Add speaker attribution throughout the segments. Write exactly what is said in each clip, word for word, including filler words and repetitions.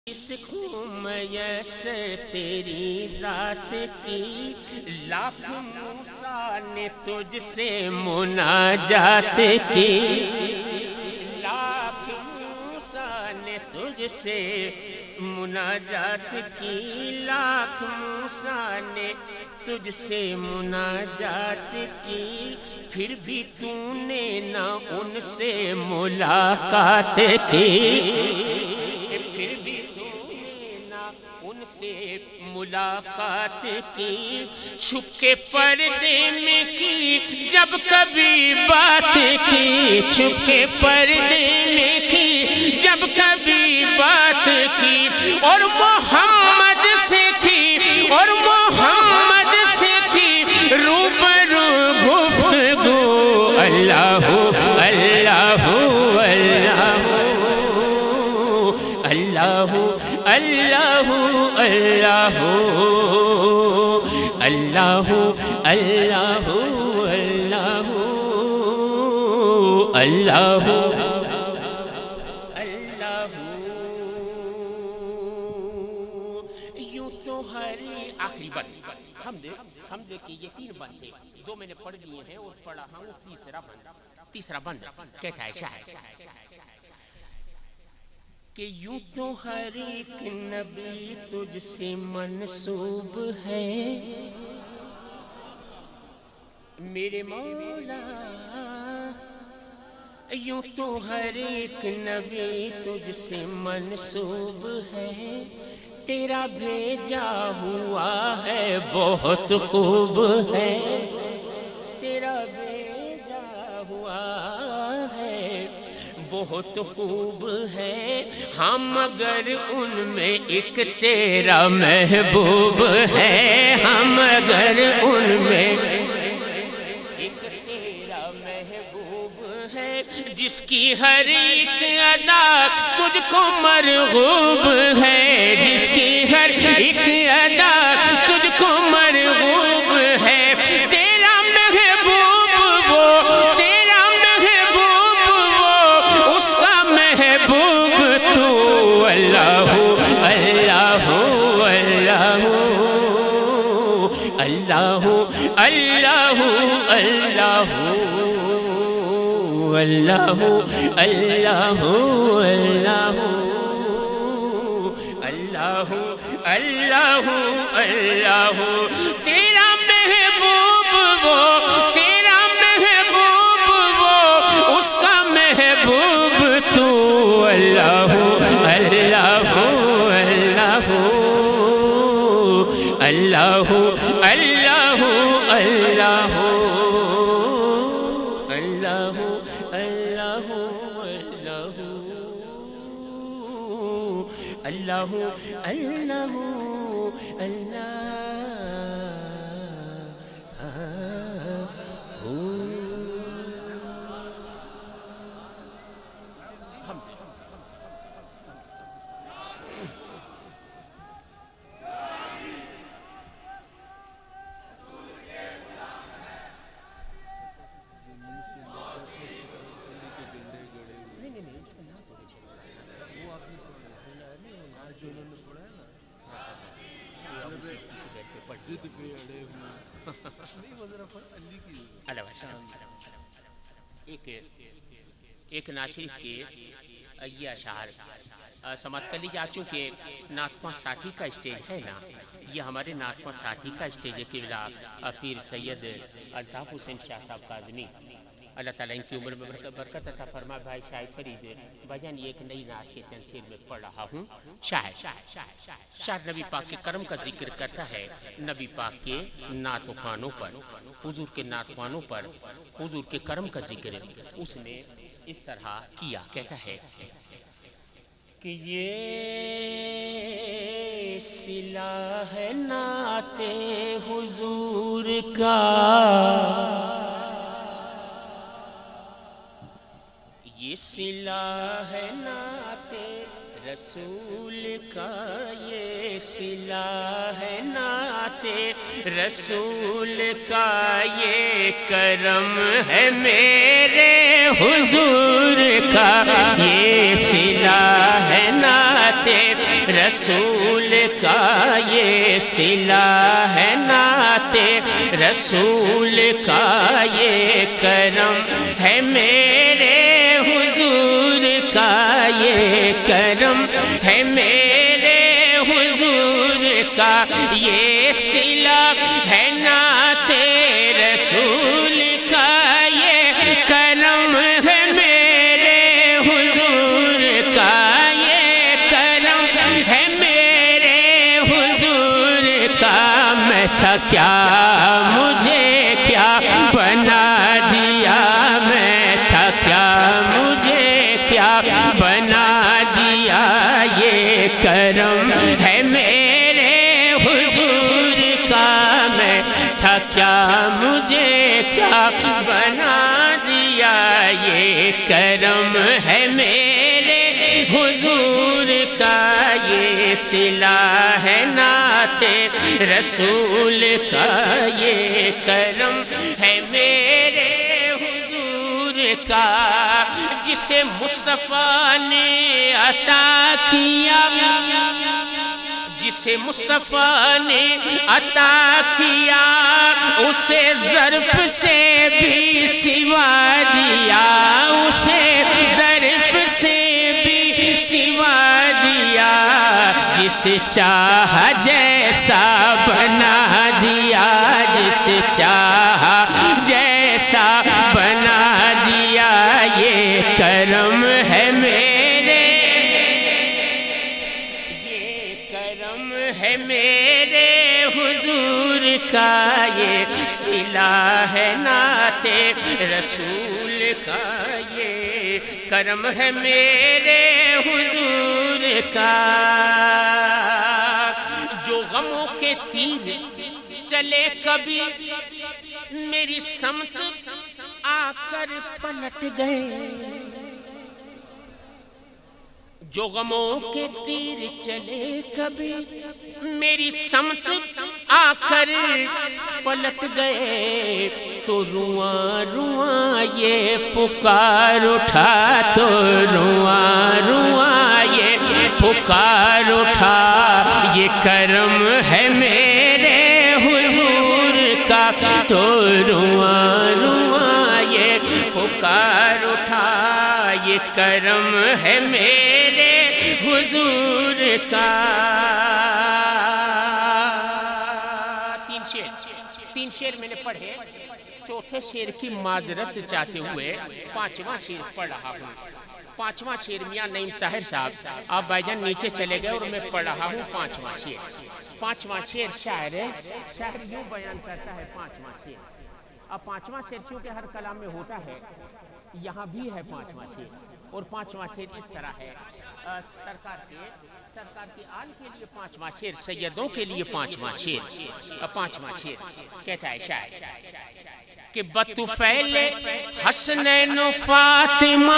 Speaker 1: کو میسر تیری ذات کی، لاکھ موسیٰ نے تجھ سے مناجات کی، لاکھ موسیٰ نے تجھ سے مناجات کی، لاکھ موسیٰ نے تجھ سے مناجات کی، پھر بھی تو نے نہ ان سے ملاقات کی، پھر بھی ان سے ملاقات کی، چھپ کے پردے میں کی جب کبھی بات کی، چھپ کے پردے میں کی جب کبھی بات کی، اور محمد سے تھی اور محمد سے تھی روبرو گفتگو، اللہ اللہ اللہ اللہ اللہ اللہ اللہ اللہ اللہ اللہ۔ یوں تو ہری آخری بند حمد حمد کے یہ تین بند تھے، دو میں نے پڑھ لیے ہیں اور پڑھا ہاں وہ تیسرا بند تیسرا بند کہتا ہے شاعر کہ یوں تو ہر ایک نبی تجھ سے منسوب ہے میرے مولا، یوں تو ہر ایک نبی تجھ سے منسوب ہے، تیرا بھیجا ہوا ہے بہت خوب ہے، تیرا بھیجا ہوا ہے بہت خوب ہے، ہاں مگر ان میں ایک تیرا محبوب ہے، ہاں مگر ان میں ایک تیرا محبوب ہے، جس کی ہر ایک ادا تجھ کو مرغوب ہے، جس کی ہر ایک ادا تجھ کو مرغوب ہے، تیرا محبوب وہ تیرا محبوب وہ اس کا محبوب تو، اللہ اللہ اللہ اللہ اللہ اللہ اللہ اللہ اللہ اللہ اللہ، تیرا محبوب وہ تیرا محبوب وہ اس کا محبوب تو، اللہ اللہ اللہ اللہ اللہ اللہ اللہ اللہ اللہ ایک ناشریف کے یہ اشعار سماعت کر لیجیے۔ آج چونکہ نعت ساتھی کا اسٹیج ہے نا، یہ ہمارے نعت ساتھی کا اسٹیج ہے، قبلہ پیر سید الطاف حسین شاہ صاحب کاظمی، اللہ تعالیٰ ان کی عمر میں برکت عطا فرمائے۔ بھائی شاہد فرید بھجن ایک نئی نعت کے چند شعر میں پڑھ رہا ہوں۔ شاعر شاعر نبی پاک کے کرم کا ذکر کرتا ہے، نبی پاک کے نعت خوانوں پر، حضور کے نعت خوانوں پر حضور کے کرم کا ذکر اس نے اس طرح کیا۔ کہتا ہے کہ یہ صلہ ہے نعت حضور کا، یہ صلہ ہے نعت رسول کا، یہ صلہ ہے نعت رسول کا، یہ کرم ہے میرے حضور کا، یہ صلہ ہے نعت رسول کا، یہ صلہ ہے نعت رسول کا، یہ کرم ہے میرے حضور کا، یہ کرم ہے میرے حضور کا، یہ صلہ ہے نعت رسول کا، یہ کرم ہے میرے حضور کا، یہ کرم ہے میرے حضور کا۔ میں تھا کیا مجھے کیا بنا دیا، میں تھا کیا مجھے کیا بنا دیا، یہ کرم ہے میرے حضور کا۔ میں تھا کیا مجھے کیا بنا دیا، یہ کرم ہے میرے حضور کا، یہ صلہ ہے نعت رسول کا، یہ کرم ہے میرے حضور کا۔ جسے مصطفیٰ نے عطا کیا، جسے مصطفیٰ نے عطا کیا، اسے ظرف سے بھی سوا دیا، اسے ظرف سے بھی سوا دیا، جس چاہا جیسا بنا دیا، جس چاہا جیسا بنا دیا، یہ کرم ہے میرے، یہ کرم ہے میرے حضور کا، یہ صلہ ہے نعت رسول کا، یہ کرم ہے میرے حضور کا۔ جو غموں کے تیر چلے کبھی میری سمت آ کر پلٹ گئے، جو غموں کے تیر چلے کبھی میری سمت آ کر پلٹ گئے، تو رواں رواں یہ پکار اٹھا، تو رواں رواں یہ پکار اٹھا، یہ کرم ہے میرے حضور کا، تو رواں رواں یہ پکار اٹھا، یہ کرم ہے میرے حضور کا۔ تین شعر تین شعر میں نے پڑھے، چوتھے شعر کی معذرت چاہتے ہوئے پانچواں شعر پڑھ رہا ہوں۔ پانچواں شعر میاں نعیم طاہر صاحب آپ بھائی جان نیچے چلے گئے اور میں پڑھ رہا ہوں پانچواں شعر۔ پانچواں شعر شاعر ہے، شاعر یوں بیان کرتا ہے پانچواں شعر۔ اب پانچواں شعر چونکہ ہر کلام میں ہوتا ہے، یہاں بھی ہے پانچواں شعر، اور پانچواں شعر اس طرح ہے، سرکار کے سرکار کی آل کے لیے پانچواں شعر، سیدوں کے لیے پانچواں شعر۔ پانچواں شعر کہتا ہے شاعر کہ بطفیل حسنین و فاطمہ،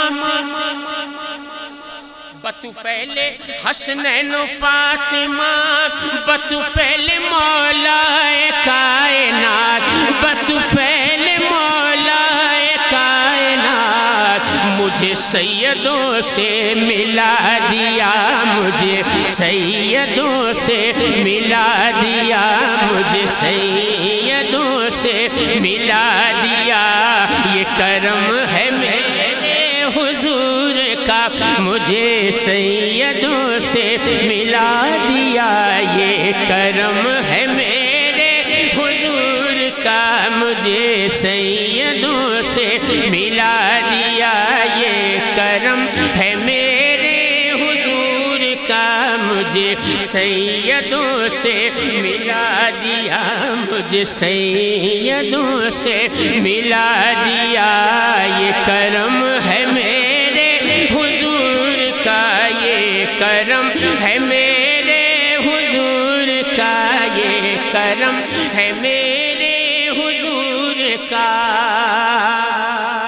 Speaker 1: بطفیل حسنین و فاطمہ، بطفیل مولا کائنات، بطفیل مولا کائنات، مجھے سیدوں سے ملا دیا، مجھے سیدوں سے ملا دیا، مجھے سیدوں سے ملا دیا، یہ کرم ہے میرے حضور کا، مجھے سیدوں سے ملا دیا، یہ کرم ہے میرے حضور کا، مجھے سیدوں سے ملا دیا، یہ کرم ہے میرے حضور کا، مجھے سیدوں سے ملا دیا، مجھے سیدوں سے ملا دیا، یہ کرم ہے میرے حضور کا، یہ کرم ہے میرے حضور کا، یہ کرم ہے میرے حضور کا۔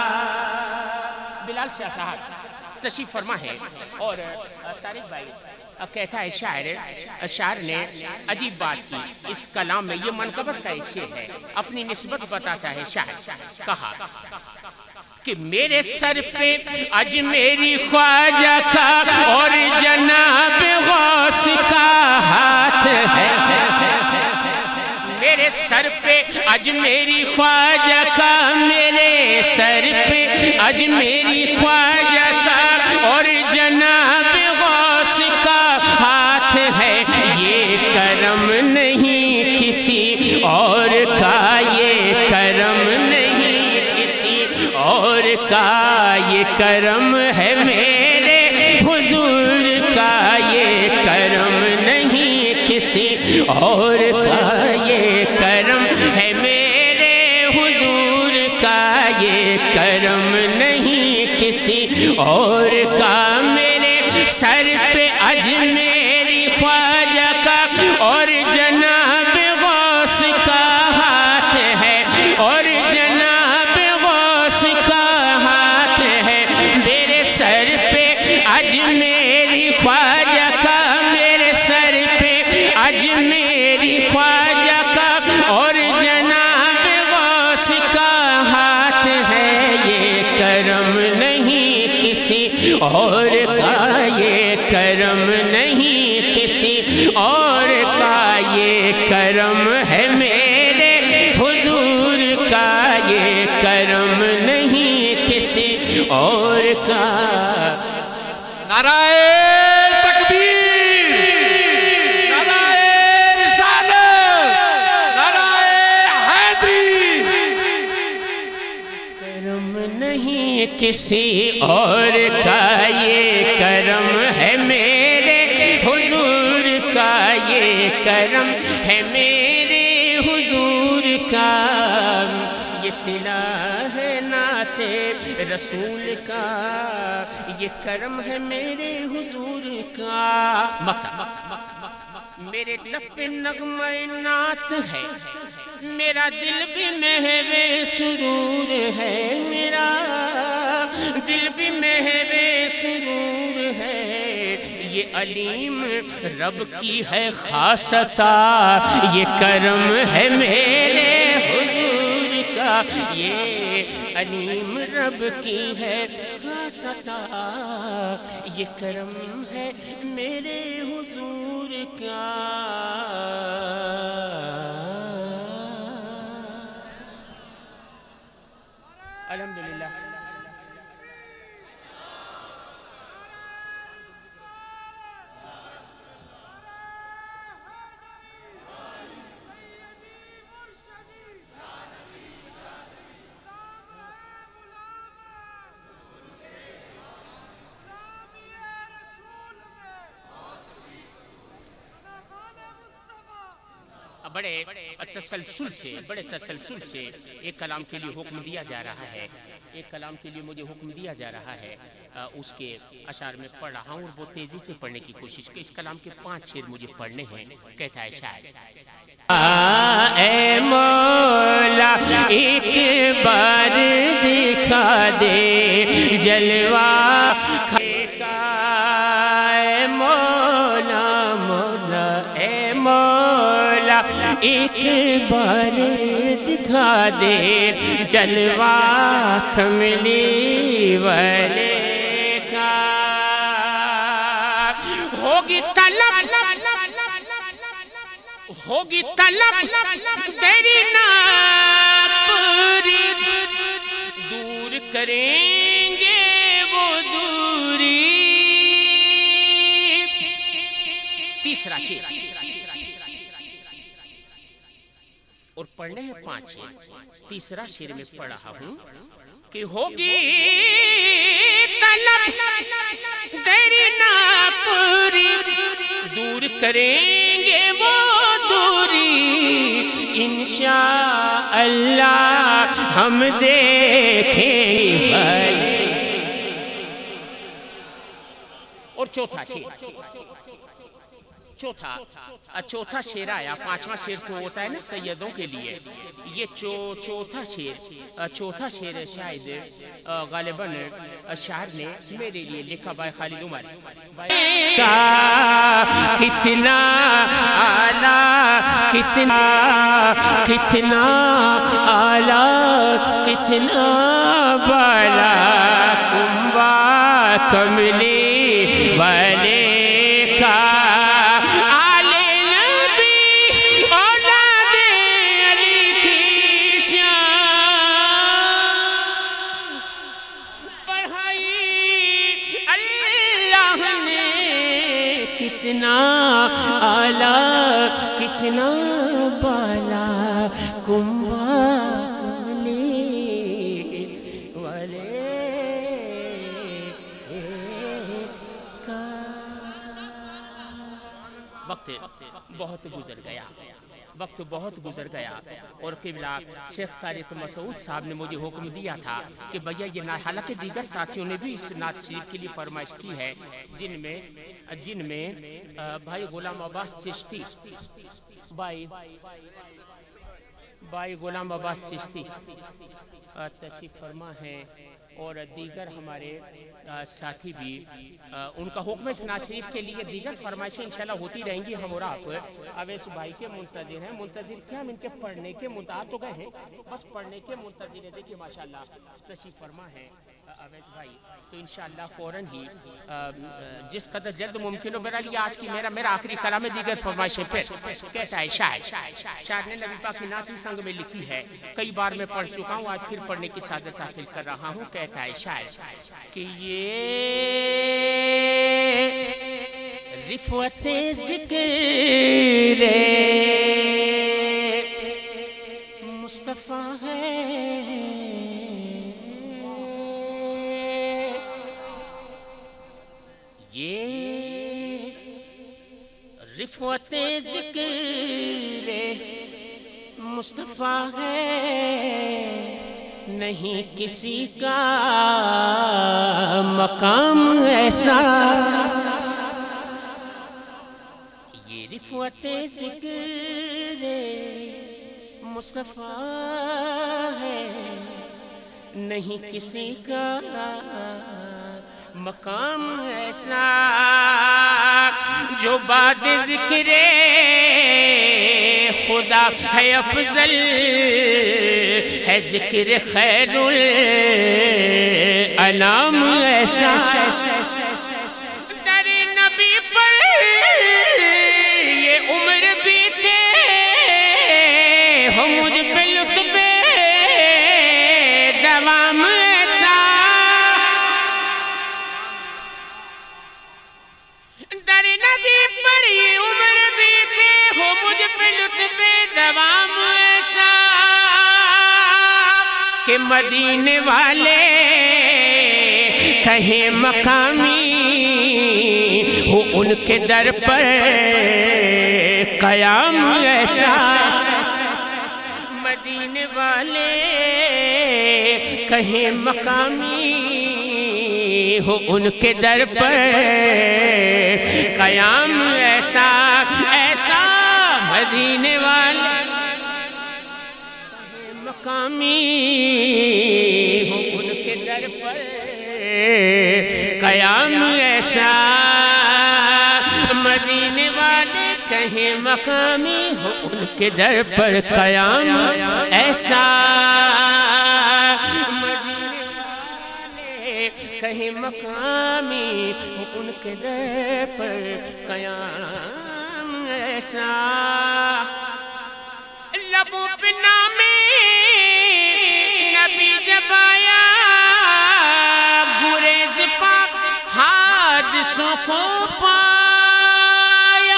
Speaker 1: بلال شاہ صاحب تشریف فرما ہے، اور طارق بھائی اب کہتا ہے شاعر شاعر نے عجیب بات کی اس کلام میں. یہ منقبت کا ایک شعر ہے, اپنی نسبت بتاتا ہے شاعر. کہا کہ میرے سر پہ اج میری خواجہ کا اور جناب غوث کا ہاتھ ہے. میرے سر پہ اج میری خواجہ کا, میرے سر پہ اج میری خواجہ کا اور جناب غوث کا ہاتھ ہے. یہ کرم نہیں کسی اور کا, یہ کرم نہیں کسی اور کا, یہ کرم ہے میرے حضور کا, یہ کرم نہیں کسی اور کا, یہ کرم ہے میرے حضور کا, یہ کرم نہیں کسی اور کا. میرے سر پہ اج میری خواجہ کا اور جناب غوث کا ہاتھ ہے, اور جناب غوث کا ہاتھ ہے. میرے سر پہ اج میری خواجہ کا, میرے سر پہ اج میری خواجہ کا اور جناب غوث کا ہاتھ ہے. یہ کرم نہیں کسی اور کا, یہ کرم نہیں کسی اور کا, یہ کرم ہے میرے حضور کا, یہ کرم نہیں کسی اور کا.
Speaker 2: نعرہ تکبیر, نعرہ رسالت, نعرہ حیدری.
Speaker 1: کرم نہیں کسی اور کا, یہ کرم ہے میرے حضور کا, یہ کرم ہے میرے حضور کا. یہ صلہ ہے نعت رسول کا, یہ کرم ہے میرے حضور کا. مکہ میرے لب پہ نغمہ نعت ہے, میرا دل بھی محو سرور ہے, میرا دل بھی محو سرور ہے. یہ علیم رب کی ہے خاص عطا, یہ کرم ہے میرے حضور کا, یہ علیم رب کی ہے خاص عطا, یہ کرم ہے میرے حضور کا. الحمدللہ. بڑے تسلسل سے بڑے تسلسل سے ایک کلام کے لیے حکم دیا جا رہا ہے, ایک کلام کے لیے مجھے حکم دیا جا رہا ہے. اس کے اشعار میں پڑھ رہا ہوں اور بہت تیزی سے پڑھنے کی کوشش کی. اس کلام کے پانچ شعر مجھے پڑھنے ہیں. کہتا ہے شاعر, اے مولا ایک بار دکھا دے جلوہ کا, اے مولا مولا اے مولا ایک بار دکھا دے جلوہ کملی والے کا. ہوگی طلب ہوگی طلب تیری ناپوری, دور کریں گے وہ دوری. تیسرا شعر اور پڑھنے ہیں پانچ شعر. تیسرا شعر میں پڑھ رہا ہوں کہ ہوگی طلب تیری ناپوری, دور کریں گے وہ دوری. انشاءاللہ ہم دیکھیں گے. اور چوتھا شعر چوتھا چوتھا شعر آیا، پانچواں شعر تو ہوتا ہے نا سیدوں کے لیے، یہ چوتھا شعر چوتھا شعر شاید غالباً شاعر نے میرے لیے لکھا بھائی خالد عمر۔
Speaker 3: کتنا اعلیٰ کتنا کتنا اعلیٰ کتنا بالا کنبا کملی والے کا آل نبی اولاد علی کی شان بڑھائی اللہ نے کتنا اعلیٰ کتنا بالا کنبا کملی والے کا۔
Speaker 1: وقت بہت گزر گیا، وقت بہت گزر گیا، اور قبلہ شیخ طارق مسعود صاحب نے مجھے حکم دیا تھا کہ بھیا یہ نعت، حالانکہ دیگر ساتھیوں نے بھی اس نعت شریف کے لیے فرمائش کی ہے، جن میں جن میں بھائی غلام عباس چشتی، بھائی بھائی غلام عباس چشتی تشریف فرما ہے، اور دیگر ہمارے ساتھی بھی، ان کا حکم اس نعت شریف کے لیے دیگر فرمائشیں انشاءاللہ ہوتی رہیں گی۔ ہم اور آپ اویس بھائی کے منتظر ہیں، منتظر کیا ہم ان کے پڑھنے کے منتظر تو گئے ہیں، بس پڑھنے کے منتظر ہیں۔ دیکھیے ماشاءاللہ تشریف فرما ہے اویس بھائی، تو انشاءاللہ فوراً ہی جس قدر جلد ممکن ہو، میرا لیے آج کی میرا میرا آخری کلام ہے، دیگر فرمائشیں پھر کہتا ہے شاعر شاعر نے نبی پاک کی نعت ہی سنگ میں لکھی ہے، کئی بار میں پڑھ چکا ہوں، آج پھر پڑھنے کی سعادت حاصل کر رہا ہوں۔ کہتا ہے شاعر کہ
Speaker 3: یہ رفعت ذکر مصطفیٰ ہے، یہ رفعت ذکر مصطفیٰ ہے، نہیں کسی کا مقام ایسا، یہ رفعت ذکر مصطفیٰ ہے، نہیں کسی کا مقام ایسا، جو بعد ذکر خدا ہے افضل ہے، ذکر خیر الانام ایسا، در نبی پر یہ عمر بیتے ہو، مجھ پہ لطف دوام ایسا، در نبی پر یہ عمر بیتے ہو، مجھ پہ لطف دوام ایسا، کہ مدینے والے کہیں مقامی ہو، ان کے در پر قیام ایسا، مدینے والے کہیں مقامی ہو، ان کے در پر قیام ایسا، ایسا مدینے والے مقامی ہو، ان کے در پر قیام ایسا، مدینے والے کہیں مقامی ہو، ان کے در پر قیام ایسا، مدینے والے کہیں مقامی ہو، ان کے در پر قیام ایسا، لبوں پہ نام نبی جب آیا، گریز پاک حادثوں کو پایا،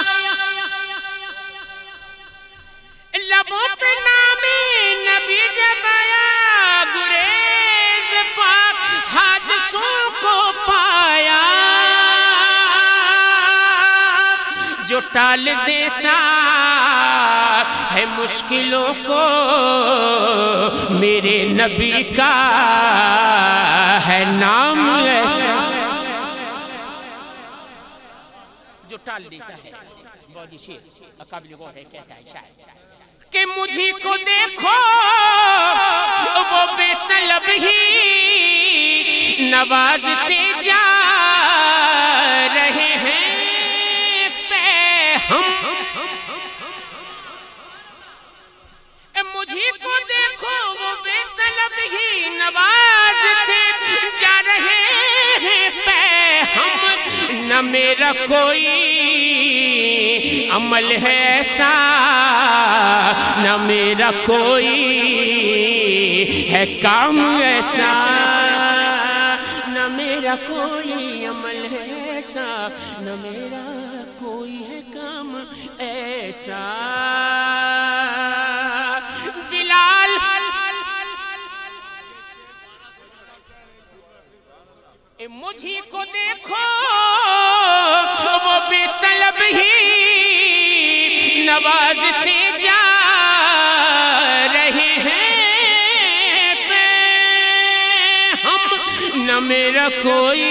Speaker 3: لبوں پہ نام نبی جب آیا، گریز پاک حادثوں کو پایا، جو ٹال دیتا ہے مشکلوں کو، میرے نبی کا ہے نام ایسا، جو ٹال دیتا ہے
Speaker 1: बहुत ही शेर काबिल गौर है। कहता है शायर
Speaker 3: कि मुझी को देखो वो बेतलब ही नवाजते जा रहे हैं पे हम। मुझी को देखो वो बेतलब ही नवाजते जा रहे हैं पे हम। न मेरा कोई अमल है ऐसा, न मेरा कोई है काम ऐसा, न मेरा कोई अमल है ऐसा, न मेरा कोई है काम ऐसा। बिलाल ए मुझी को देखो वो बेतलब ही नवाजते जा रहे हैं पे हम। न मेरा कोई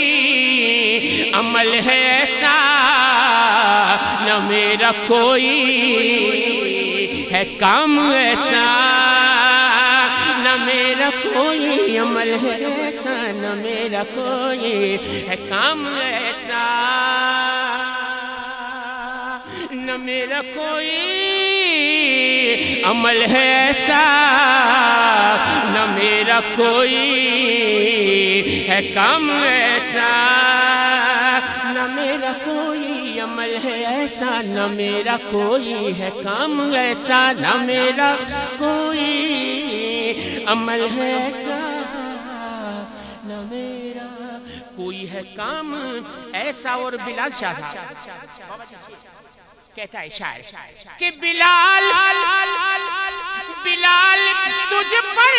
Speaker 3: अमल है ऐसा, न मेरा कोई है काम ऐसा, न मेरा कोई अमल है ऐसा, न मेरा कोई है काम ऐसा, न मेरा कोई अमल है ऐसा, न मेरा कोई है काम ऐसा, न मेरा कोई अमल है ऐसा, न मेरा कोई है काम ऐसा, न मेरा कोई अमल है ऐसा, न मेरा कोई है काम ऐसा। और बिलाल शाह कहता है शायर कि बिलाल बिलाल तुझ पर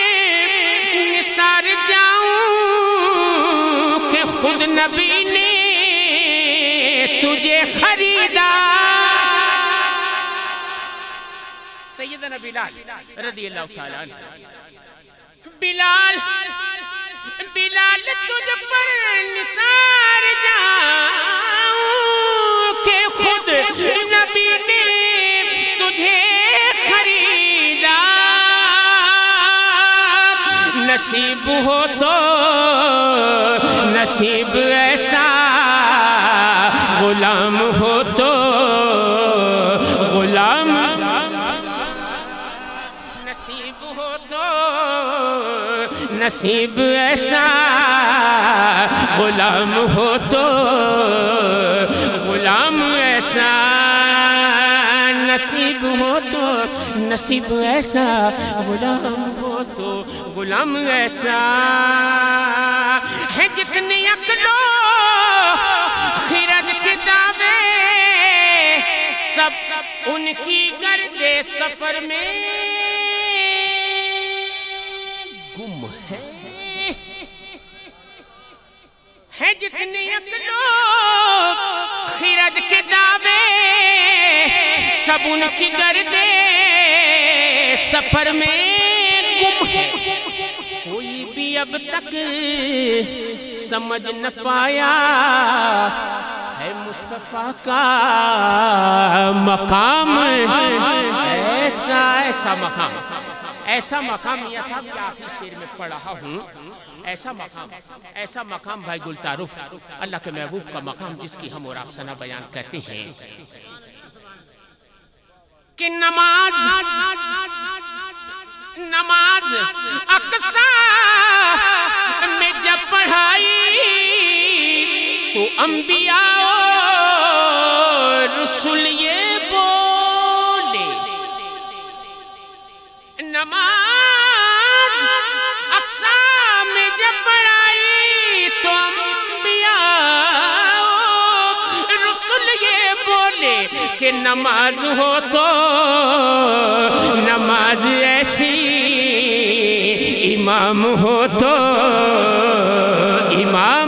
Speaker 3: निसार जाऊं कि खुद नबी ने तुझे खरीदा। सैयदना बिलाल रज़ियल्लाहु ताला अन्हु। बिलाल बिलाल तुझ पर निसार जाऊं कि खुद नबी ने तुझे खरीदा। नसीब हो तो नसीब ऐसा, गुलाम हो तो गुलाम, नसीब हो तो नसीब ऐसा, गुलाम हो तो गुलाम ऐसा, नसीब हो तो नसीब ऐसा, गुलाम हो तो गुलाम ऐसा। है जितने अक्लो खिरद के दावे सब उनकी गर्दे सफर में गुम है। है जितने अक्लो खिरद के दावे सब उनकी गर्दे सफर में गुम है। कोई भी अब तक समझ न पाया है मुस्तफा का मकाम, ऐसा ऐसा मकाम, ऐसा मकाम। मियां साहब के आखिरी शेर में पढ़ रहा हूँ, ऐसा मकाम, ऐसा मकाम भाई गुलतारुफ अल्लाह के महबूब का मकाम, जिसकी हम और आप सना बयान करते हैं कि नमाज नमाज अक्सा में जब पढ़ाई तो अंबिया और रसूल ये बोले। नमाज अक्सा में जब पढ़ाई तो अंबिया और रसूल ये बोले कि नमाज हो तो नमाज ऐसी, इमाम हो तो इमाम।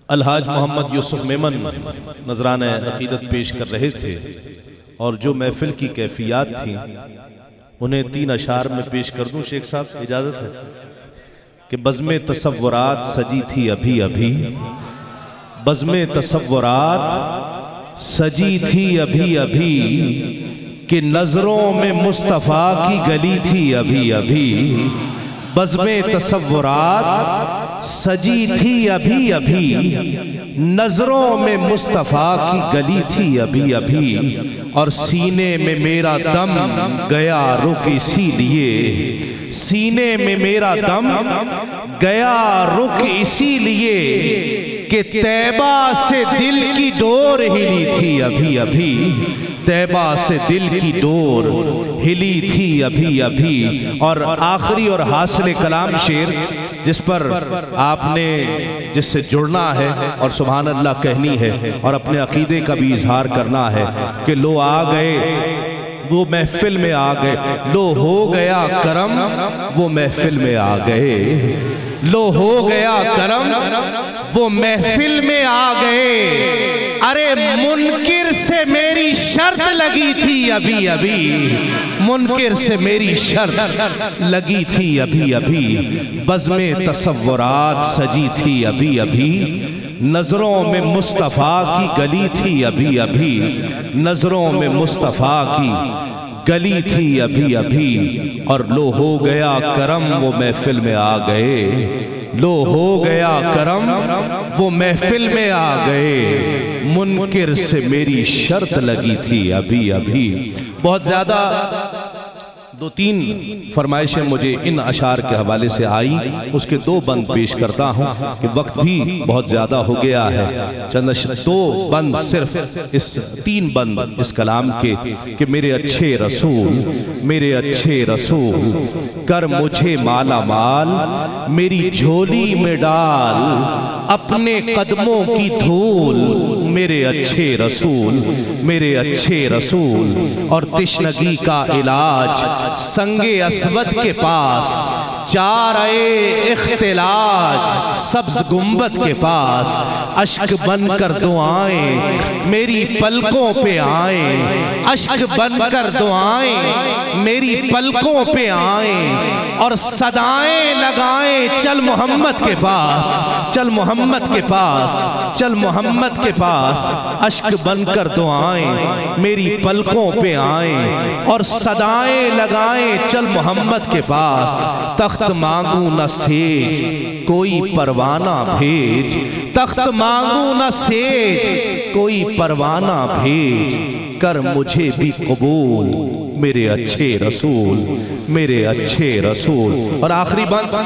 Speaker 4: الحاج محمد یوسف میمن نذرانہ عقیدت پیش کر رہے تھے اور جو محفل کی کیفیات تھیں انہیں تین اشعار میں پیش کر دوں شیخ صاحب اجازت ہے کہ بزم تصورات سجی تھی ابھی ابھی بزم تصورات سجی تھی ابھی ابھی کہ نظروں میں مصطفیٰ کی گلی تھی ابھی ابھی بزم تصورات سجی تھی ابھی ابھی نظروں میں مصطفیٰ کی گلی تھی ابھی ابھی اور سینے میں میرا دم گیا رک اسی لیے سینے میں میرا دم گیا رک اسی لیے کہ طیبہ سے دل کی ڈور ہلی تھی ابھی ابھی طیبہ سے دل کی ڈور ہلی تھی ابھی ابھی اور آخری اور حاصل کلام شعر جس پر آپ نے جس سے جڑنا ہے اور سبحان اللہ کہنی ہے اور اپنے عقیدے کا بھی اظہار کرنا ہے کہ لو آ گئے وہ محفل میں آ گئے لو ہو گیا کرم وہ محفل میں آ گئے لو ہو گیا کرم وہ محفل میں آ گئے ارے منکر سے میری شرط لگی تھی ابھی ابھی منکر سے میری شرط لگی تھی ابھی ابھی بزم تصورات سجی تھی ابھی ابھی نظروں میں مصطفیٰ کی گلی تھی ابھی ابھی نظروں میں مصطفیٰ کی گلی تھی ابھی ابھی اور لو ہو گیا کرم وہ محفل میں آ گئے لو ہو گیا کرم وہ محفل میں آ گئے منکر سے میری شرط لگی تھی ابھی ابھی بہت زیادہ دو تین فرمائشیں مجھے ان اشعار کے حوالے سے آئی اس کے دو بند پیش کرتا ہوں کہ وقت بھی بہت زیادہ ہو گیا ہے چند دو بند صرف اس تین بند اس کلام کے کہ میرے اچھے رسول میرے اچھے رسول کر مجھے مالا مال میری جھولی میں ڈال اپنے قدموں کی دھول میرے اچھے رسول میرے اچھے رسول اور تشنگی کا علاج سنگ اسود کے پاس چارے اختلاج سبز گنبد کے پاس اشک بن کر دعائیں میری پلکوں پہ آئیں اشک بن کر دعائیں میری پلکوں پہ آئیں اور صدائیں لگائیں چل محمد کے پاس چل محمد کے پاس چل محمد کے پاس اشک بن کر دعائیں میری پلکوں پہ آئیں اور صدائیں لگائیں چل محمد کے پاس تخت مانگوں نہ سیج کوئی پروانہ بھیج تخت مانگوں نہ سیج کوئی پروانہ بھیج کر مجھے بھی قبول میرے اچھے رسول میرے اچھے رسول اور آخری بات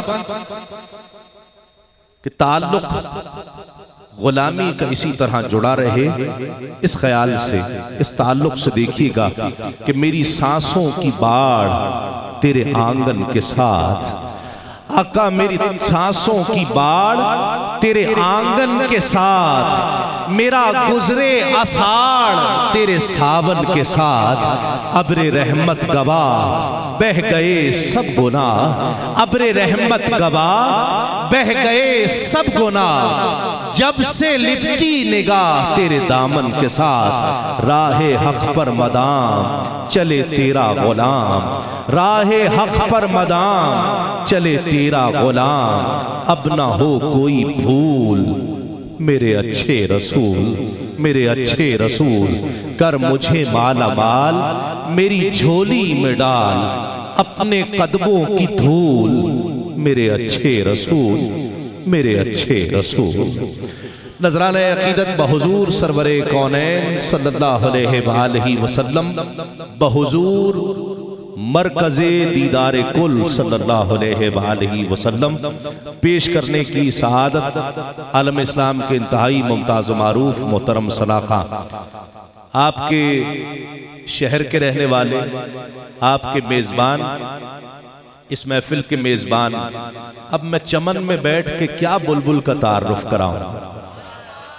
Speaker 4: کہ تعلق غلامی کا اسی طرح جڑا رہے اس خیال سے اس تعلق سے دیکھیے گا کہ میری سانسوں کی باڑ تیرے آنگن کے ساتھ آقا میری سانسوں کی باڑ تیرے آنگن کے ساتھ میرا گزرے اساڑ تیرے ساون کے ساتھ ابر رحمت گواہ بہ گئے سب گناہ ابر رحمت گواہ بہ گئے سب گناہ جب سے لپٹی نگاہ تیرے دامن کے ساتھ راہ حق پر مدام چلے تیرا غلام راہ حق پر مدام چلے تیرا غلام اب نہ ہو کوئی بھول میرے اچھے رسول میرے اچھے رسول کر مجھے مالا مال میری جھولی میں ڈال اپنے قدموں کی دھول میرے اچھے رسول میرے اچھے رسول نذرانہ عقیدت بحضور سرور کونین صلی اللہ علیہ وآلہ وسلم بحضور مرکز دیدار کل صلی اللہ علیہ وآلہ وسلم پیش کرنے کی سعادت عالم اسلام کے انتہائی ممتاز و معروف محترم سلاخہ آپ کے شہر کے رہنے والے آپ کے میزبان اس محفل کے میزبان اب میں چمن میں بیٹھ کے کیا بلبل کا تعارف کراؤں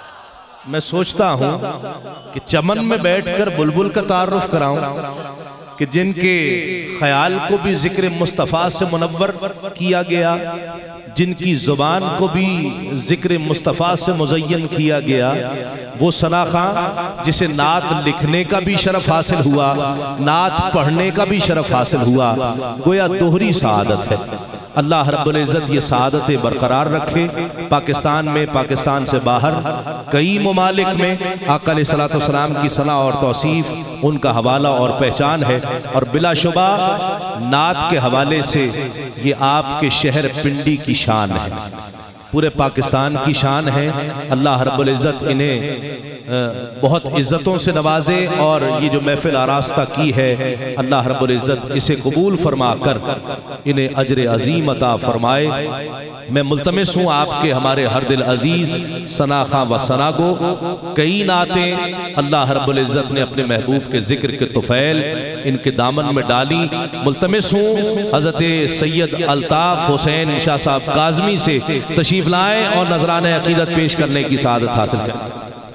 Speaker 4: میں سوچتا ہوں کہ چمن میں بیٹھ کر بلبل کا تعارف کراؤں کہ جن کے خیال کو بھی ذکر مصطفیٰ سے منور کیا گیا، جن کی زبان کو بھی ذکر مصطفیٰ سے مزین کیا گیا، وہ ثنا خان جسے نعت لکھنے کا بھی شرف حاصل ہوا، نعت پڑھنے کا بھی شرف حاصل ہوا، گویا دوہری سعادت ہے۔ اللہ رب العزت یہ سعادت برقرار رکھے۔ پاکستان میں، پاکستان سے باہر کئی ممالک میں آقا علیہ السلام کی ثنا اور توصیف ان کا حوالہ اور پہچان ہے، اور بلا شبہ نعت کے حوالے سے یہ آپ کے شہر پنڈی کی شان ہے، پورے پاکستان کی شان ہے۔ اللہ رب العزت انہیں بہت عزتوں سے نوازے، اور یہ جو محفل آراستہ کی ہے اللہ رب العزت اسے قبول فرما کر انہیں اجر عظیم عطا فرمائے۔ میں ملتمس ہوں آپ کے ہمارے ہر دل عزیز ثنا خاں و ثنا گو، کئی نعتیں اللہ رب العزت نے اپنے محبوب کے ذکر کے طفیل ان کے دامن میں ڈالی۔ ملتمس ہوں حضرت سید الطاف حسین شاہ صاحب کاظمی سے تشریف لائیں اور نذرانہ عقیدت پیش کرنے کی سعادت حاصل کریں۔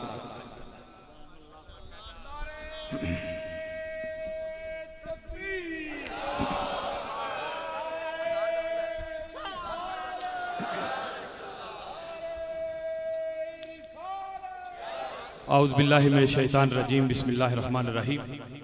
Speaker 5: اعوذ باللہ من الشیطان الرجیم، بسم اللہ الرحمن الرحیم۔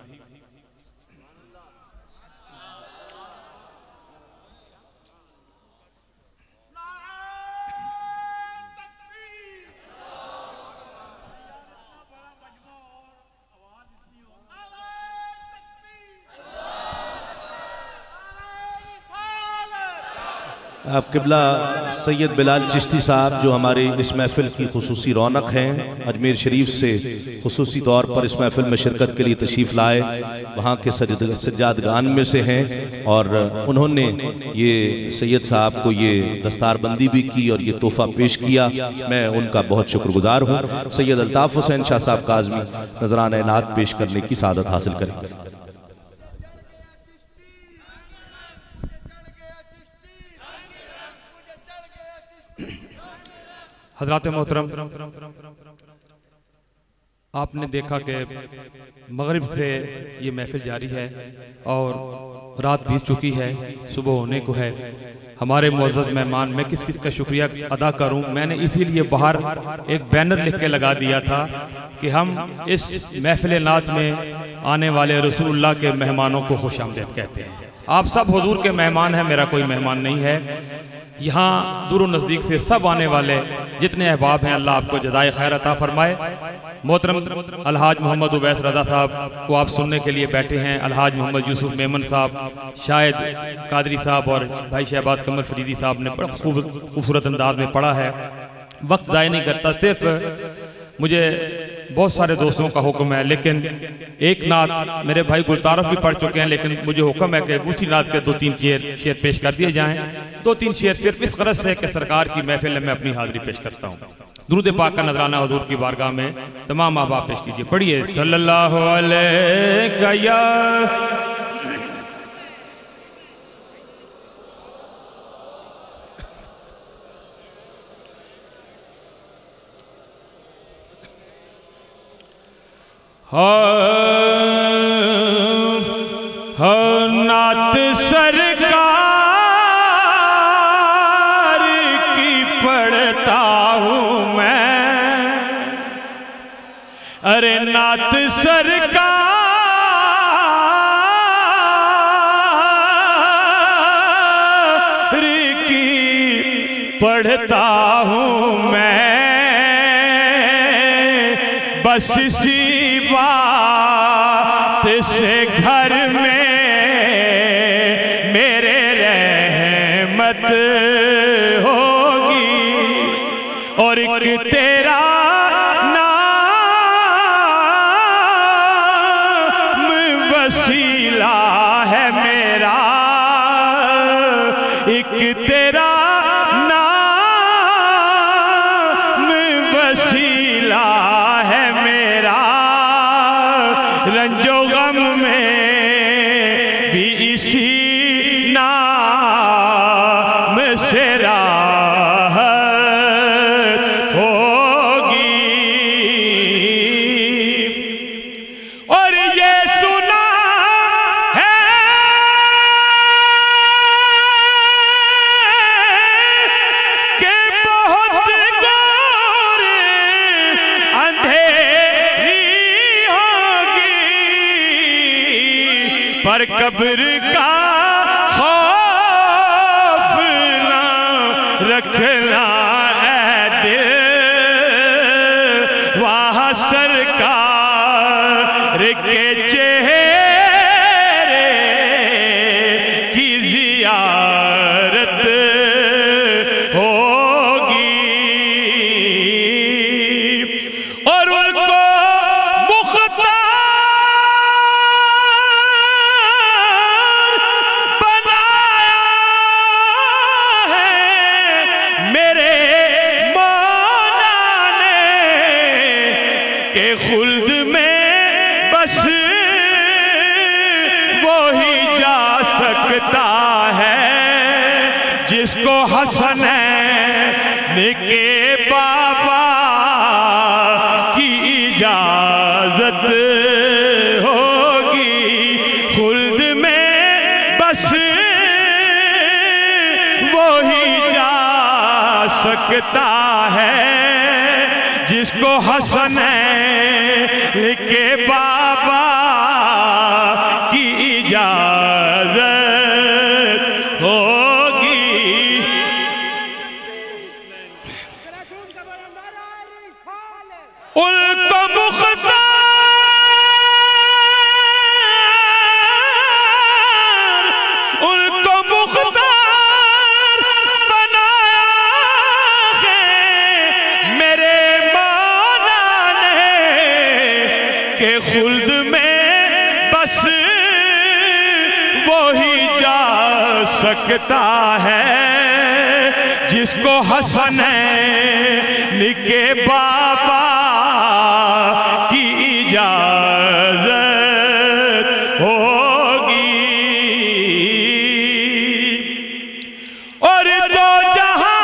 Speaker 4: آپ قبلہ سید بلال چشتی صاحب جو ہمارے اس محفل کی خصوصی رونق ہیں، اجمیر شریف سے خصوصی طور پر اس محفل میں شرکت کے لیے تشریف لائے، وہاں کے سجادگان میں سے ہیں، اور انہوں نے یہ سید صاحب کو یہ دستار بندی بھی کی اور یہ تحفہ پیش کیا۔ میں ان کا بہت شکر گزار ہوں۔ سید الطاف حسین شاہ صاحب کاظمی نذرانہ نعت پیش کرنے کی سعادت حاصل کریں۔
Speaker 5: حضرات محترم، آپ نے دیکھا کہ مغرب سے یہ محفل جاری ہے اور رات بیت چکی ہے، صبح ہونے کو ہے۔ ہمارے معزز مہمان، میں کس کس کا شکریہ ادا کروں؟ میں نے اسی لیے باہر ایک بینر لکھ کے لگا دیا تھا کہ ہم اس محفل نعت میں آنے والے رسول اللہ کے مہمانوں کو خوش آمدید کہتے ہیں۔ آپ سب حضور کے مہمان ہیں، میرا کوئی مہمان نہیں ہے۔ یہاں دور و نزدیک سے سب آنے والے جتنے احباب ہیں، اللہ آپ کو جزائے خیر عطا فرمائے۔ محترم الحاج محمد عبیس رضا صاحب کو آپ سننے کے لیے بیٹھے ہیں، الحاج محمد یوسف میمن صاحب، شاہد قادری صاحب اور بھائی شہباز قمر فریدی صاحب نے بڑا خوبصورت انداز میں پڑھا ہے۔ وقت ضائع نہیں کرتا، صرف مجھے بہت سارے دوستوں کا حکم ہے، لیکن ایک نعت میرے بھائی گلطارف بھی پڑھ چکے ہیں، لیکن مجھے حکم ہے کہ اسی نعت کے دو تین شعر پیش کر دیے جائیں۔ دو تین شعر صرف اس غرض سے کہ سرکار کی محفل میں اپنی حاضری پیش کرتا ہوں۔ درود پاک کا نذرانہ حضور کی بارگاہ میں تمام احباب پیش کیجئے۔ پڑھیے صلی اللہ علیہ یا نعت سرکار کی پڑھتا ہوں میں، ارے نعت سرکار کی پڑھتا ہوں میں، بس اسی بات سے گھر میں میرے رحمت ہوگی، اور ایک تیرا نام وسیلہ ہے میرا، ایک تیرا رنج و غم میں بھی اسی نام سے راحت ہوگی، اور یہ سنا
Speaker 6: پر قبر کا خوف نہ رکھنا اے دل، وہاں سرکار کے چہرے کی زیارت ہوگی، اور ان کو خلد میں بس وہی جا سکتا ہے جس کو حسنین کے بابا کی اجازت ہوگی، خلد میں بس وہی جا سکتا ہے جس کو حسنین کے بابا کی اجازت ہوگی۔ ان کو مختار ان کو مختار بنایا ہے میرے کہ خلد میں بس وہی جا سکتا ہے جس کو حسنین کے بابا کی اجازت ہوگی، اور دو جہاں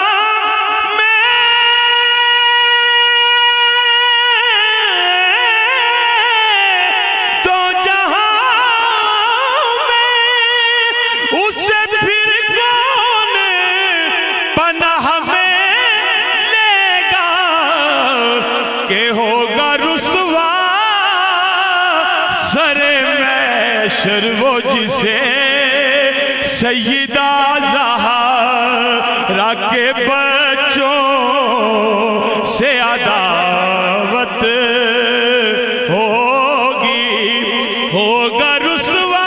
Speaker 6: اسے پھر کون پناہ میں لے گا کہ ہوگا رسوا سر محشر وہ جسے سیدہ زہرا کے بچوں سے عداوت ہوگی، ہوگا رسوا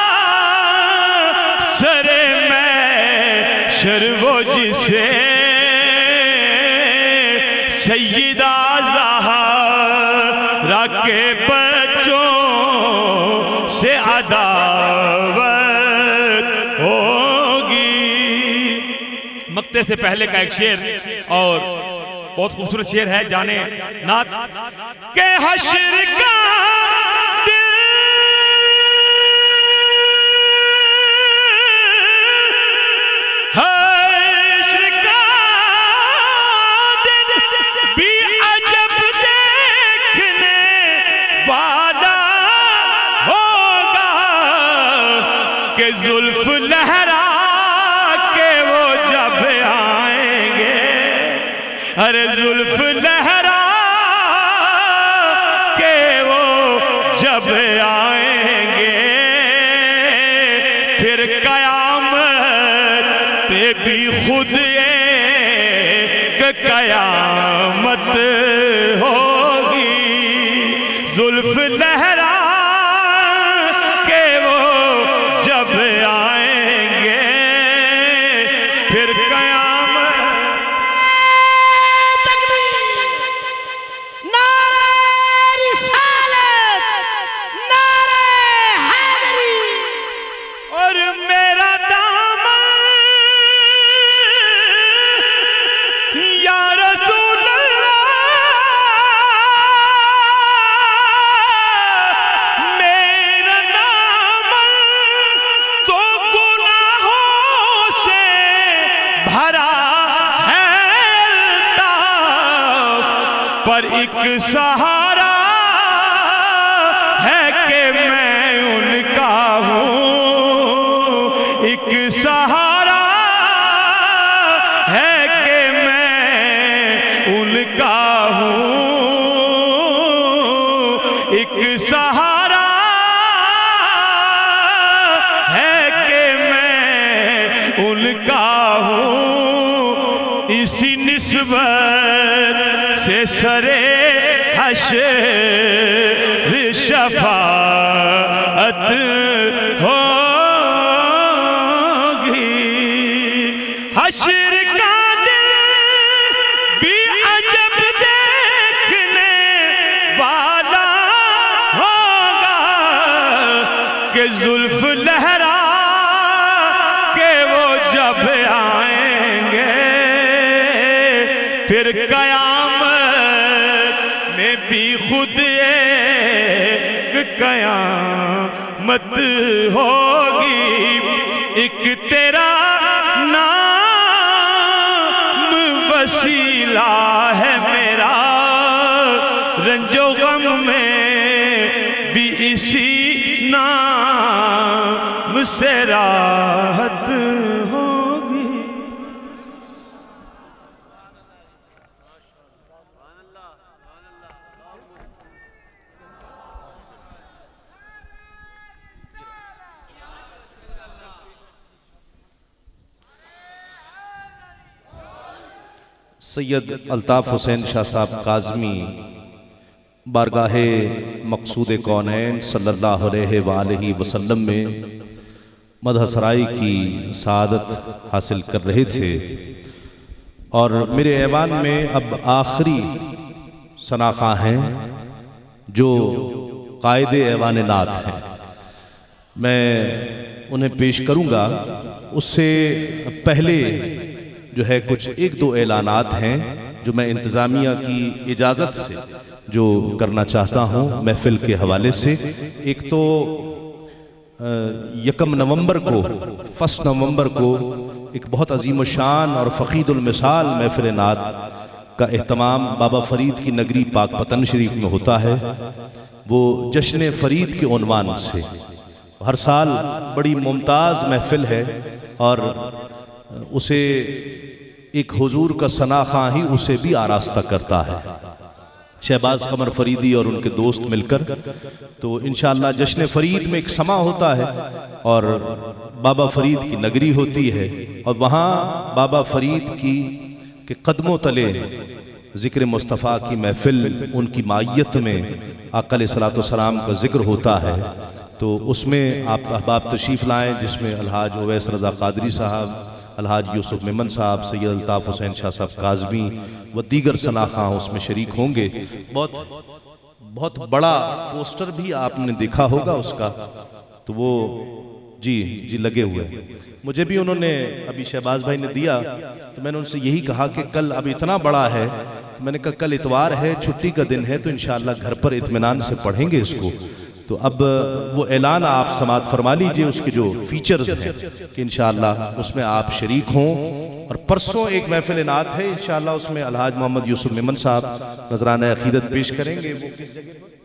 Speaker 6: سر محشر وہ جسے سیدہ زہرا کے بچوں سے عداوت ہوگی۔
Speaker 5: مقطع سے پہلے کا ایک شعر اور بہت خوبصورت شعر ہے جانے نعت
Speaker 6: کہ حشر کا کہ زلف لہرا کے وہ جب آئیں گے، ارے زلف لہرا کے وہ جب آئیں گے، پھر قیامت پہ بھی خود ایک قیامت ہوگی، زلف لہرا آئیں گے، پھر قیامت۔
Speaker 7: نعرہ رسالت، نعرہ حیدری،
Speaker 6: اور میرا دامن یا رسول اللہ، میرا دامن تو گناہوں سے بھرا ہے الطاف، پر ایک سہارا ہے کہ میں ان کا ہوں، ایک سہارا ہے کہ میں ان کا ہوں، ایک سہارا سرے حشر شفاعت ہوگی حشر کا دل بھی عجب دیکھنے والا ہوگا کہ زلف لہرا کہ وہ جب آئیں گے پھر قیامت میں بھی خود ایک قیامت ہوگی ایک تیرا نام وسیلہ ہے میرا رنج و غم میں بھی اسی نام سے راحت ہوگی
Speaker 4: سید الطاف حسین شاہ صاحب کاظمی بارگاہ مقصود کونین صلی اللہ علیہ وآلہ وسلم میں مدح سرائی کی سعادت حاصل کر رہے تھے اور میرے ایوان میں اب آخری ثناخواں ہیں جو قائد ایوان نعت ہیں، میں انہیں پیش کروں گا۔ اس سے پہلے جو ہے کچھ ایک دو اعلانات ہیں جو میں انتظامیہ کی اجازت سے جو کرنا چاہتا ہوں محفل کے حوالے سے۔ ایک تو یکم نومبر کو فسٹ نومبر کو ایک بہت عظیم الشان اور فقید المثال محفل نعت کا اہتمام بابا فرید کی نگری پاک پتن شریف میں ہوتا ہے، وہ جشن فرید کے عنوان سے ہر سال بڑی ممتاز محفل ہے اور اسے ایک حضور کا ثناخواں ہی اسے بھی آراستہ کرتا ہے، شہباز قمر فریدی اور ان کے دوست مل کر۔ تو انشاءاللہ جشن فرید میں ایک سما ہوتا ہے اور بابا فرید کی نگری ہوتی ہے اور وہاں بابا فرید کی کے قدموں تلے ذکر مصطفیٰ کی محفل ان کی معیت میں آقا علیہ السلام کا ذکر ہوتا ہے۔ تو اس میں آپ احباب تشریف لائیں، جس میں الحاج اویس رضا قادری صاحب، الحاج یوسف ممن صاحب، سید الطاف حسین شاہ صاحب کاظمی و دیگر ثناخواں اس میں شریک ہوں گے۔ بہت بہت بڑا پوسٹر بھی آپ نے دیکھا ہوگا اس کا، تو وہ جی جی لگے ہوئے مجھے بھی انہوں نے ابھی شہباز بھائی نے دیا، تو میں نے ان سے یہی کہا کہ کل اب اتنا بڑا ہے، تو میں نے کہا کل اتوار ہے، چھٹی کا دن ہے، تو انشاءاللہ گھر پر اطمینان سے پڑھیں گے اس کو۔ تو اب وہ اعلان آپ سماعت فرما لیجئے اس کے جو فیچرز ہیں کہ انشاءاللہ اس میں آپ شریک ہوں۔ اور پرسوں ایک محفل نعت ہے انشاءاللہ، اس میں الحاج محمد یوسف ممن صاحب نذرانہ عقیدت پیش کریں گے۔ وہ کس جگہ پر؟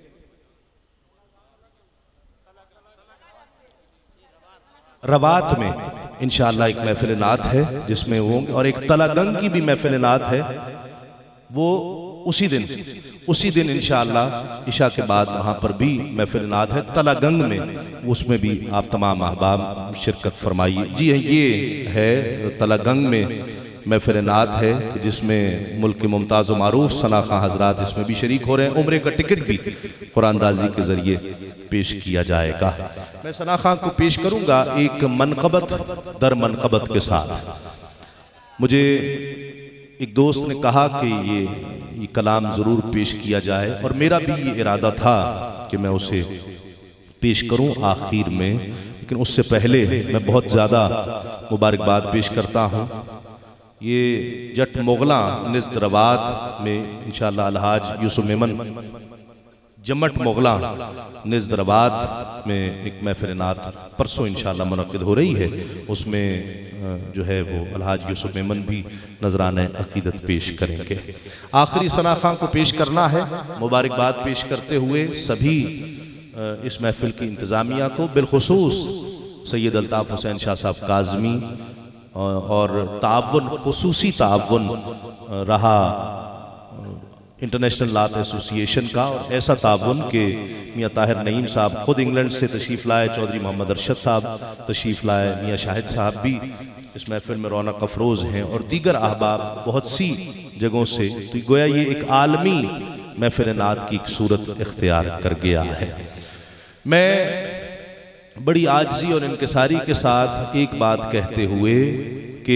Speaker 4: روات میں انشاءاللہ ایک محفل نعت ہے جس میں وہ، اور ایک تلگنگ کی بھی محفل نعت ہے، وہ اسی دن اسی دن انشاءاللہ عشاء کے بعد وہاں پر بھی محفل نعت ہے تلگنگ میں، اس میں بھی آپ تمام احباب شرکت فرمائیے۔ جی یہ ہے تلگنگ میں محفل نعت ہے جس میں ملک ممتاز و معروف ثناخواں حضرات اس میں بھی شریک ہو رہے ہیں۔ عمرے کا ٹکٹ بھی قرآن دازی کے ذریعے پیش کیا جائے گا۔ میں ثناخواں کو پیش کروں گا ایک منقبت در منقبت کے ساتھ۔ مجھے ایک دوست نے کہا کہ یہ یہ کلام ضرور پیش کیا جائے اور میرا بھی یہ ارادہ تھا کہ میں اسے پیش کروں آخر میں، لیکن اس سے پہلے میں بہت زیادہ مبارکباد پیش کرتا ہوں۔ یہ جٹ مغلاں نزد روات میں انشاءاللہ الحاج یوسف ممن جمٹ مغلاں نزد روات میں ایک محفل نعت پرسوں انشاءاللہ منعقد ہو رہی ہے، اس میں جو ہے وہ الحاج یوسف ممن بھی نذرانہ عقیدت پیش کریں گے۔ آخری ثناخواں کو پیش کرنا ہے، مبارکباد پیش کرتے ہوئے سبھی اس محفل کی انتظامیہ کو، بالخصوص سید الطاف حسین شاہ صاحب کاظمی اور تعاون، خصوصی تعاون رہا انٹرنیشنل نعت ایسوسی ایشن کا، اور ایسا تعاون کہ میاں طاہر نعیم صاحب خود انگلینڈ سے تشریف لائے، چودھری محمد ارشد صاحب تشریف لائے، میاں شاہد صاحب بھی اس محفل میں رونق افروز ہیں، اور دیگر احباب بہت سی جگہوں سے، تو گویا یہ ایک عالمی محفل نعت کی ایک صورت اختیار کر گیا ہے۔ میں بڑی عاجزی اور انکساری کے ساتھ ایک بات کہتے ہوئے کہ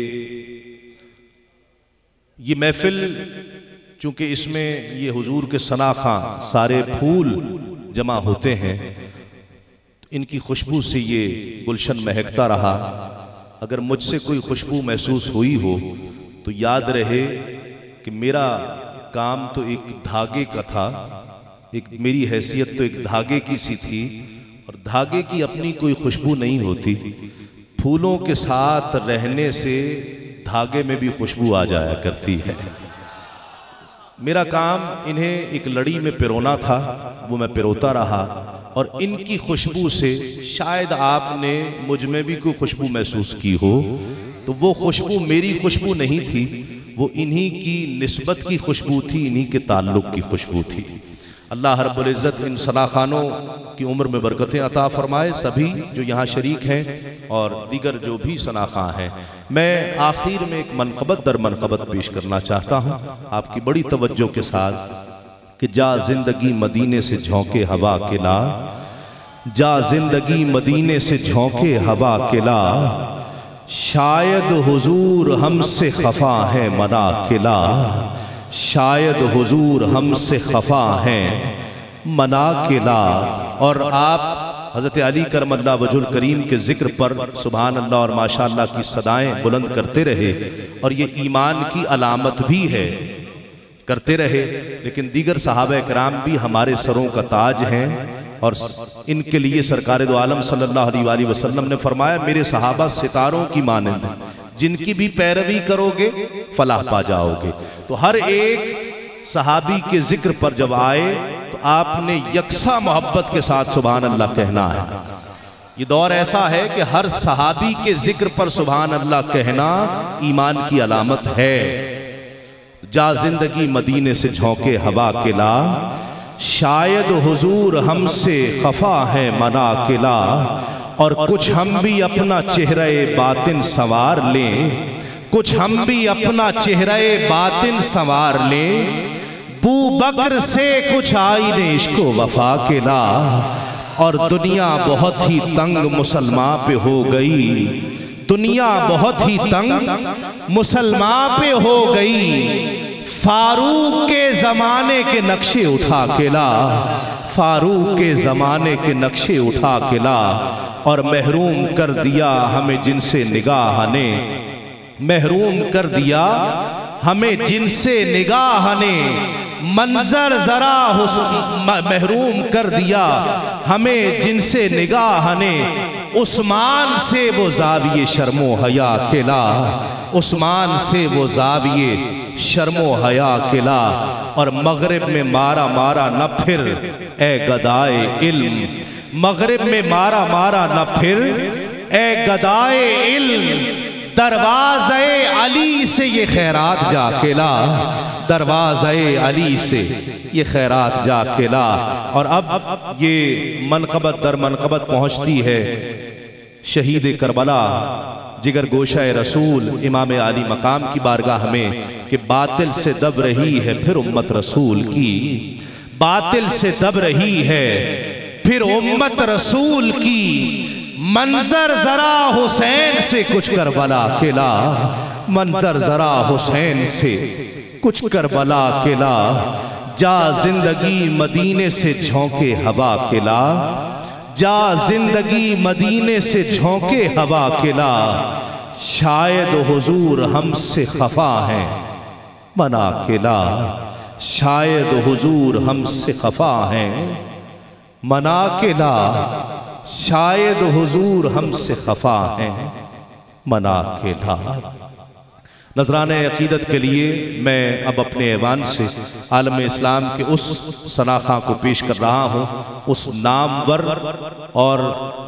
Speaker 4: یہ محفل چونکہ اس میں یہ حضور کے ثناخواں سارے پھول جمع ہوتے ہیں، ان کی خوشبو سے یہ گلشن مہکتا رہا۔ اگر مجھ سے کوئی خوشبو محسوس ہوئی ہو تو یاد رہے کہ میرا کام تو ایک دھاگے کا تھا، ایک میری حیثیت تو ایک دھاگے کی سی تھی، اور دھاگے کی اپنی کوئی خوشبو نہیں ہوتی، پھولوں کے ساتھ رہنے سے دھاگے میں بھی خوشبو آ جایا کرتی ہے۔ میرا کام انہیں ایک لڑی میں پیرونا تھا، وہ میں پیروتا رہا، اور ان کی خوشبو سے شاید آپ نے مجھ میں بھی کوئی خوشبو محسوس کی ہو، تو وہ خوشبو میری خوشبو نہیں تھی، وہ انہی کی نسبت کی خوشبو تھی، انہی کے تعلق کی خوشبو تھی۔ اللہ رب العزت ان ثناخوانوں کی عمر میں برکتیں عطا فرمائے، سبھی جو یہاں شریک ہیں اور دیگر جو بھی ثناخواں ہیں۔ میں آخر میں ایک منقبت در منقبت پیش کرنا چاہتا ہوں آپ کی بڑی توجہ کے ساتھ کہ جا زندگی مدینے سے جھونکے ہوا کے لا، جا زندگی مدینے سے جھونکے ہوا کے لا، شاید حضور ہم سے خفا ہے منا کے لا، شاید حضور ہم سے خفا ہیں منا کے لا۔ اور آپ حضرت علی کرم اللہ وجہ الکریم کے ذکر پر سبحان اللہ اور ماشاءاللہ کی صدائیں بلند کرتے رہے، اور یہ ایمان کی علامت بھی ہے، کرتے رہے، لیکن دیگر صحابہ کرام بھی ہمارے سروں کا تاج ہیں، اور ان کے لیے سرکار دو عالم صلی اللہ علیہ وآلہ وسلم نے فرمایا میرے صحابہ ستاروں کی مانند ہیں، جن کی بھی پیروی کرو گے فلاح پا جاؤ گے۔ تو ہر ایک صحابی کے ذکر پر جب آئے تو آپ نے یکساں محبت کے ساتھ سبحان اللہ کہنا ہے۔ یہ دور ایسا ہے کہ ہر صحابی کے ذکر پر سبحان اللہ کہنا ایمان کی علامت ہے۔ جا زندگی مدینے سے جھونکے ہوا کے لا، شاید حضور ہم سے خفا ہے منا کے لا، اور کچھ ہم بھی اپنا چہرہ باطن سنوار لیں، کچھ ہم بھی اپنا چہرہ باطن سنوار لیں، بو بکر سے کچھ آئین عشق و وفا کے لا، اور دنیا بہت ہی تنگ مسلمان پہ ہو گئی، دنیا بہت ہی تنگ مسلمان پہ ہو گئی، فاروق کے زمانے کے نقشے اٹھا کے لا، فاروق کے زمانے کے نقشے اٹھا کے لا، اور محروم کر دیا ہمیں جن سے نگاہ نے، محروم کر دیا ہمیں جن سے نگاہ نے، منظر ذرا محروم کر دیا ہمیں جن سے نگاہ نے، عثمان سے وہ زاویے شرم و حیا کے لا، عثمان سے وہ زاویے شرم و حیا کے لا، اور مغرب میں مارا مارا نہ پھر اے گدائے علم، مغرب میں مارا مارا نہ پھر اے گدائے علم، دروازے علی سے یہ خیرات جا کے لا، دروازے علی سے یہ خیرات جا کے لا۔ اور اب یہ منقبت در منقبت پہنچتی ہے شہید کربلا، جگر گوشہ رسول امام علی مقام کی بارگاہ میں، کہ باطل سے دب رہی ہے پھر امت رسول کی، باطل سے دب رہی ہے پھر امت رسول کی، منظر ذرا حسین سے کچھ کربلا کے لا، منظر ذرا حسین سے کچھ کربلا کے لا، جا زندگی مدینے سے جھونکے ہوا کے لا، جا زندگی مدینے سے جھونکے ہوا کے لا، شاید حضور ہم سے خفا ہیں منا کے لا، شاید حضور ہم سے خفا ہیں منا کے لا، شاید حضور ہم سے خفا ہیں منا کے لا۔ نذرانہ عقیدت کے لیے میں اب اپنے ایوان سے عالم اسلام کے اس ثناخواں کو پیش کر رہا ہوں، اس نامور اور